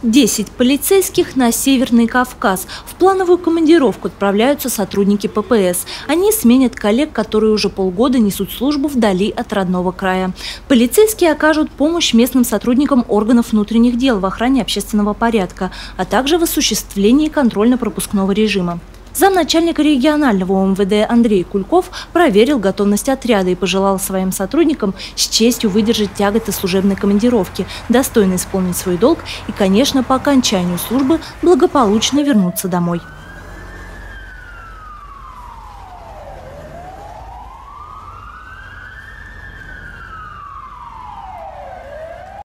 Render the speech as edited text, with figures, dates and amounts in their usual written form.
10 полицейских на Северный Кавказ. В плановую командировку отправляются сотрудники ППС. Они сменят коллег, которые уже полгода несут службу вдали от родного края. Полицейские окажут помощь местным сотрудникам органов внутренних дел в охране общественного порядка, а также в осуществлении контрольно-пропускного режима. Замначальника регионального ОМВД Андрей Кульков проверил готовность отряда и пожелал своим сотрудникам с честью выдержать тяготы служебной командировки, достойно исполнить свой долг и, конечно, по окончанию службы благополучно вернуться домой.